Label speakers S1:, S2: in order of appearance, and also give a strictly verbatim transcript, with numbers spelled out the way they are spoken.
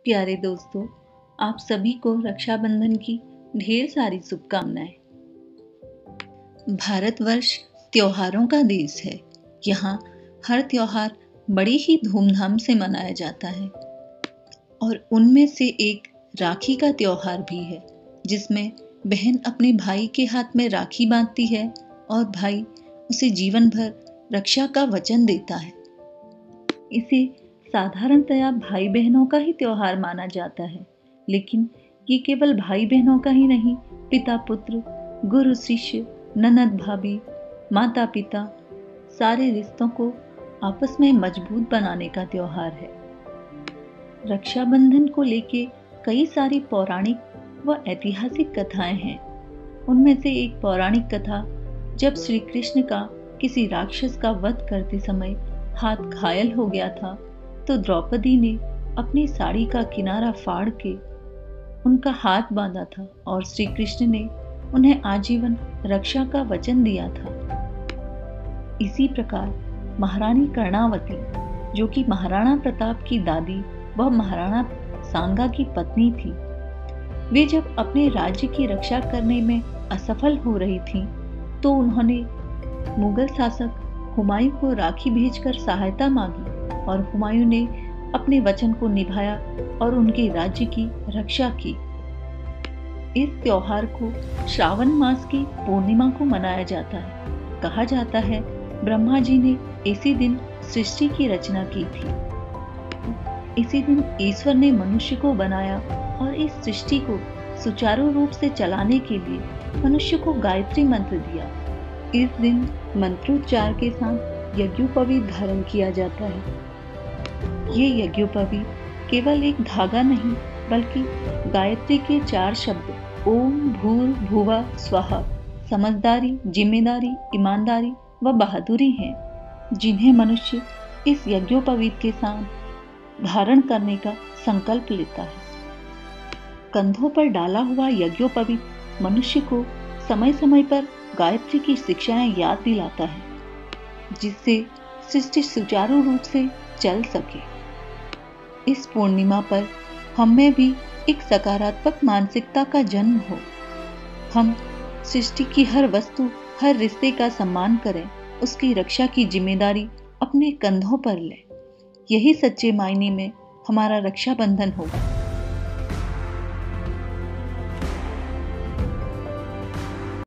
S1: प्यारे दोस्तों, आप सभी को रक्षाबंधन की ढेर सारी शुभकामनाएं। भारतवर्ष त्योहारों का देश है। यहाँ हर त्योहार बड़ी ही धूमधाम से मनाया जाता है और उनमें से एक राखी का त्योहार भी है, जिसमें बहन अपने भाई के हाथ में राखी बांधती है और भाई उसे जीवन भर रक्षा का वचन देता है। इसे साधारणतया भाई बहनों का ही त्योहार माना जाता है, लेकिन ये केवल भाई बहनों का ही नहीं, पिता पुत्र, गुरु शिष्य, ननद भाभी, माता पिता, सारे रिश्तों को आपस में मजबूत बनाने का त्योहार है। रक्षाबंधन को लेके कई सारी पौराणिक व ऐतिहासिक कथाएं हैं। उनमें से एक पौराणिक कथा, जब श्री कृष्ण का किसी राक्षस का वध करते समय हाथ घायल हो गया था, तो द्रौपदी ने अपनी साड़ी का किनारा फाड़ के उनका हाथ बांधा था और श्री कृष्ण ने उन्हें आजीवन रक्षा का वचन दिया था। इसी प्रकार महारानी कर्णावती, जो कि महाराणा प्रताप की दादी व महाराणा सांगा की पत्नी थी, वे जब अपने राज्य की रक्षा करने में असफल हो रही थीं, तो उन्होंने मुगल शासक हुमायूं को राखी भेजकर सहायता मांगी और हुमायूं ने अपने वचन को निभाया और उनके राज्य की रक्षा की। इस त्योहार को श्रावण मास की पूर्णिमा को मनाया जाता है। कहा जाता है ब्रह्मा जी ने इसी दिन सृष्टि की रचना की थी। इसी दिन ईश्वर ने मनुष्य को बनाया और इस सृष्टि को सुचारू रूप से चलाने के लिए मनुष्य को गायत्री मंत्र दिया। इस दिन मंत्रोच्चार के साथ यज्ञोपवीत धारण किया जाता है। ये यज्ञोपवीत केवल एक धागा नहीं, बल्कि गायत्री के चार शब्द ओम भूर भुवा स्वाहा समझदारी, जिम्मेदारी, ईमानदारी व बहादुरी हैं, जिन्हें मनुष्य इस यज्ञोपवीत के साथ धारण करने का संकल्प लेता है। कंधों पर डाला हुआ यज्ञोपवीत मनुष्य को समय समय पर गायत्री की शिक्षाएं याद दिलाता है, जिससे सृष्टि सुचारू रूप से चल सके। इस पूर्णिमा पर हम में भी एक सकारात्मक मानसिकता का जन्म हो। हम सृष्टि की हर वस्तु, हर रिश्ते का सम्मान करें, उसकी रक्षा की जिम्मेदारी अपने कंधों पर लें। यही सच्चे मायने में हमारा रक्षाबंधन होगा।